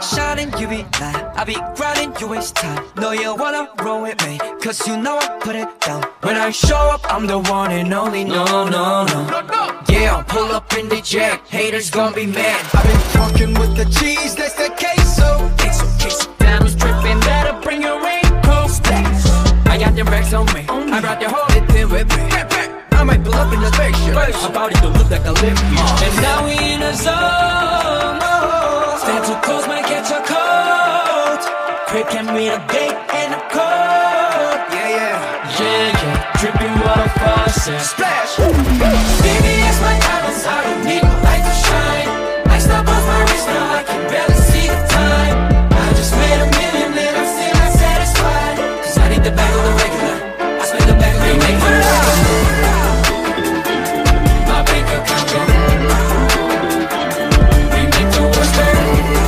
shining, you be lying. I be grinding, you waste time. Know you wanna roll with me, cause you know I put it down. When I show up, I'm the one and only. No, no, no. Yeah, I'll pull up in the jack. Haters gon' be mad. I've been fucking with the cheese, that's the queso. Queso. Diamonds dripping, better bring your raincoat. Splash. I got the racks on me. I brought the whole thing with me. I might pull up in the spaceship. My body don't look like I live here. And now we in a zone. Stand too close, might catch a cold. Quick can read a date and a code. Yeah. Dripping water faucet. Splash. Baby, it's my diamonds. I don't need no light to shine. I stop off my wrist now, I can barely see the time. I just made $1 million and I'm still not satisfied. Cause I need the bag of the regular. I spend the bag of the regular. My bank account go. We make the world turn.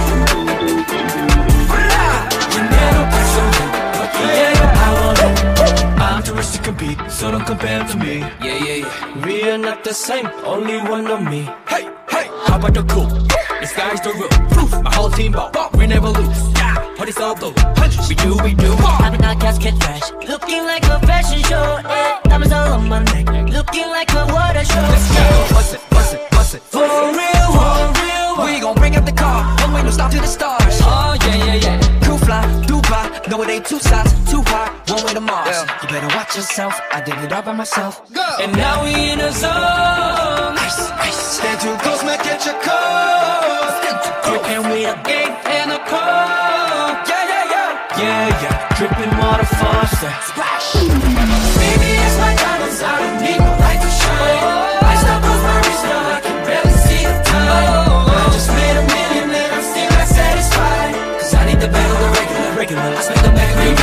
You never put something. Yeah, I want it. I'm too rich to compete, so don't compare to me. Yeah. We are not the same, only one of me. Hey, how about the cool? The sky's the roof. My whole team ball, we never lose. Party's all blue. We do. I've been out casket fresh, looking like a fashion show. Diamonds all on my neck, looking like a water show. Let's go, bust it. For real. We gon' bring up the car, one way no stop to the stars. Oh yeah. Cool fly, Dubai, no it ain't two sides, too high, one way to Mars. You better watch yourself, I did it all by myself. And now we in a zone. Ice. Stand too close, might catch a cold. You can read a Game and a code. Yeah. dripping water faucet. Splash. Baby, it's my diamonds, I don't need no light to shine. I stop off my wrist now, I can barely see the time. I just made $1 million and I'm still not satisfied. Cause I need the bag of the regular. I spend the bag of the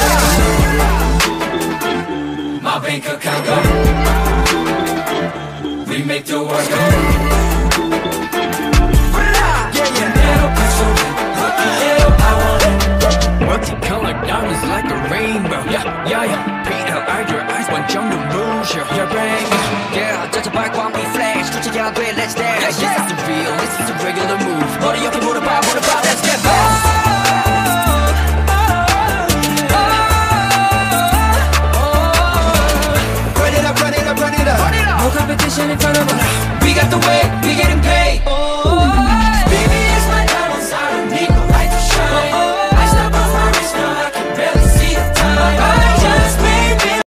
regular. My bank account go. We make the world go. Multicolored diamonds like a rainbow. Yeah.